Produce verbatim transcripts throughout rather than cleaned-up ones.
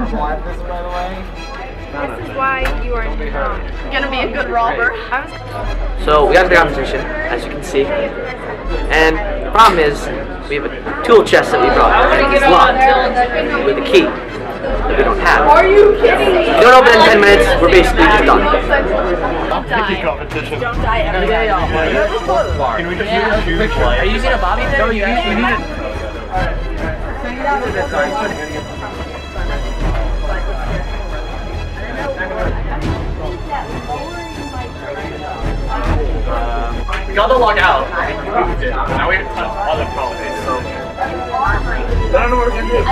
this, by the way. This is why you are not gonna be a good robber. So we got the competition, as you can see. And the problem is, we have a tool chest that we brought. It's locked with a key that we don't have. Are you kidding me? If we don't open in ten minutes, we're basically just done. Don't die. Competition. Don't die every day. Can we just Yeah. use a Are you using a bobby pin? No, you, you need it. We got to log out. I think we moved it. Now we have to touch other holidays, so. I don't know what we're going to do.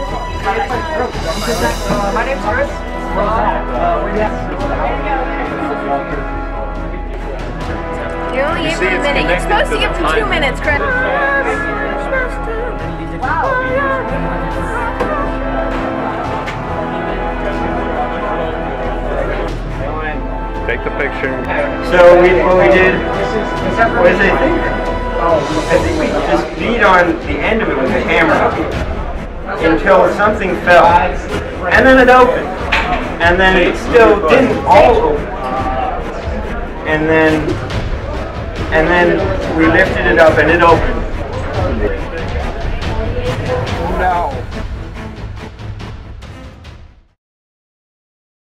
My name's Chris. You only gave him a minute. You're supposed to give him two minutes, Chris. Take the picture. So we, what we did was I think, I think we just beat on the end of it with a hammer until something fell, and then it opened, and then it still didn't all open, and then and then we lifted it up and it opened. No.